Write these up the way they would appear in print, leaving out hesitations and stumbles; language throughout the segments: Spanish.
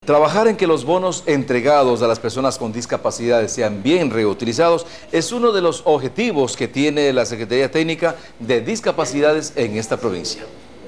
Trabajar en que los bonos entregados a las personas con discapacidades sean bien reutilizados es uno de los objetivos que tiene la Secretaría Técnica de Discapacidades en esta provincia.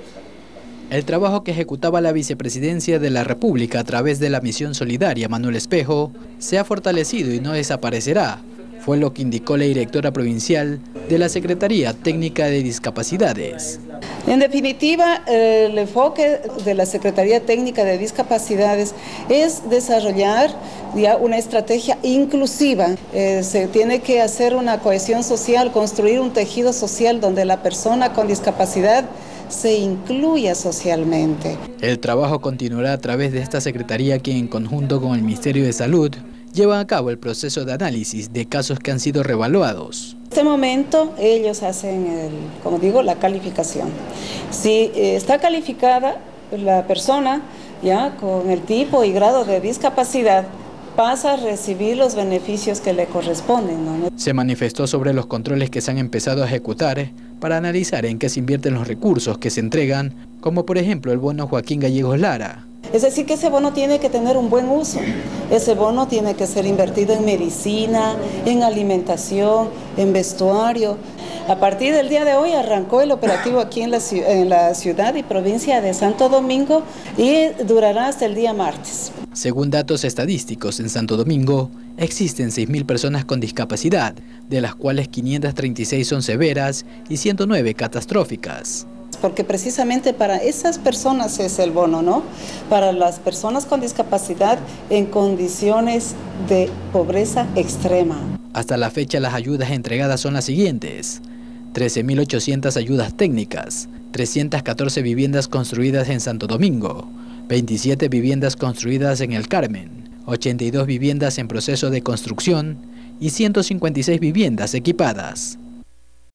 El trabajo que ejecutaba la Vicepresidencia de la República a través de la Misión Solidaria Manuel Espejo se ha fortalecido y no desaparecerá, fue lo que indicó la directora provincial de la Secretaría Técnica de Discapacidades. En definitiva, el enfoque de la Secretaría Técnica de Discapacidades es desarrollar ya una estrategia inclusiva. Se tiene que hacer una cohesión social, construir un tejido social donde la persona con discapacidad se incluya socialmente. El trabajo continuará a través de esta Secretaría que, en conjunto con el Ministerio de Salud, lleva a cabo el proceso de análisis de casos que han sido reevaluados. En este momento ellos hacen, como digo, la calificación. Si está calificada la persona ya con el tipo y grado de discapacidad, pasa a recibir los beneficios que le corresponden, ¿no? Se manifestó sobre los controles que se han empezado a ejecutar para analizar en qué se invierten los recursos que se entregan, como por ejemplo el bono Joaquín Gallegos Lara. Es decir, que ese bono tiene que tener un buen uso. Ese bono tiene que ser invertido en medicina, en alimentación, en vestuario. A partir del día de hoy arrancó el operativo aquí en la ciudad y provincia de Santo Domingo y durará hasta el día martes. Según datos estadísticos, en Santo Domingo existen 6.000 personas con discapacidad, de las cuales 536 son severas y 109 catastróficas. Porque precisamente para esas personas es el bono, ¿no? Para las personas con discapacidad en condiciones de pobreza extrema. Hasta la fecha las ayudas entregadas son las siguientes: 13.800 ayudas técnicas, 314 viviendas construidas en Santo Domingo, 27 viviendas construidas en El Carmen, 82 viviendas en proceso de construcción y 156 viviendas equipadas.